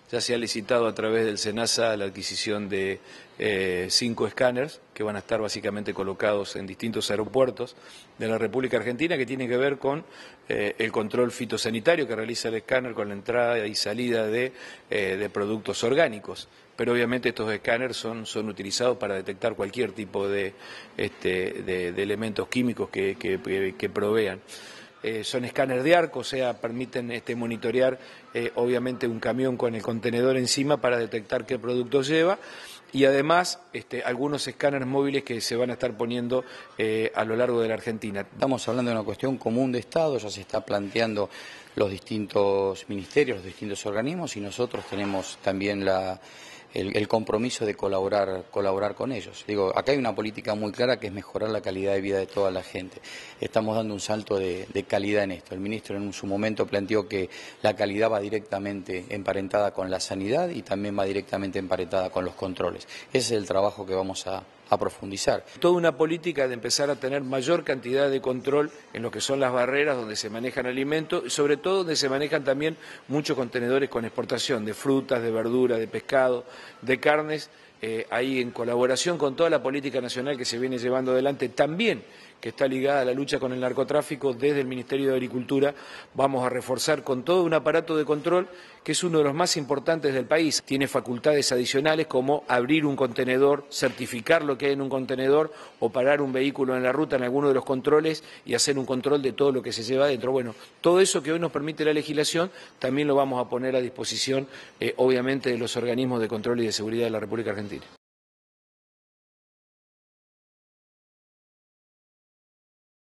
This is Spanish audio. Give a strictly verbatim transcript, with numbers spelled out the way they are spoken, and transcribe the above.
Ya se ha licitado a través del SENASA la adquisición de eh, cinco escáneres que van a estar básicamente colocados en distintos aeropuertos de la República Argentina, que tienen que ver con eh, el control fitosanitario que realiza el escáner con la entrada y salida de, eh, de productos orgánicos. Pero obviamente estos escáneres son, son utilizados para detectar cualquier tipo de, este, de, de elementos químicos que, que, que provean. Eh, son escáneres de arco, o sea, permiten este, monitorear eh, obviamente un camión con el contenedor encima para detectar qué producto lleva, y además este, algunos escáneres móviles que se van a estar poniendo eh, a lo largo de la Argentina. Estamos hablando de una cuestión común de Estado, ya se está planteando los distintos ministerios, los distintos organismos, y nosotros tenemos también la... El, el compromiso de colaborar, colaborar con ellos. Digo, acá hay una política muy clara que es mejorar la calidad de vida de toda la gente. Estamos dando un salto de, de calidad en esto. El ministro en su momento planteó que la calidad va directamente emparentada con la sanidad y también va directamente emparentada con los controles. Ese es el trabajo que vamos a, a profundizar. Toda una política de empezar a tener mayor cantidad de control en lo que son las barreras donde se manejan alimentos, y sobre todo donde se manejan también muchos contenedores con exportación de frutas, de verduras, de pescado, de carnes, eh, ahí en colaboración con toda la política nacional que se viene llevando adelante, también que está ligada a la lucha con el narcotráfico. Desde el Ministerio de Agricultura vamos a reforzar con todo un aparato de control que es uno de los más importantes del país. Tiene facultades adicionales como abrir un contenedor, certificar lo que hay en un contenedor o parar un vehículo en la ruta en alguno de los controles y hacer un control de todo lo que se lleva adentro. Bueno, todo eso que hoy nos permite la legislación también lo vamos a poner a disposición, eh, obviamente, de los organismos de control y de seguridad de la República Argentina.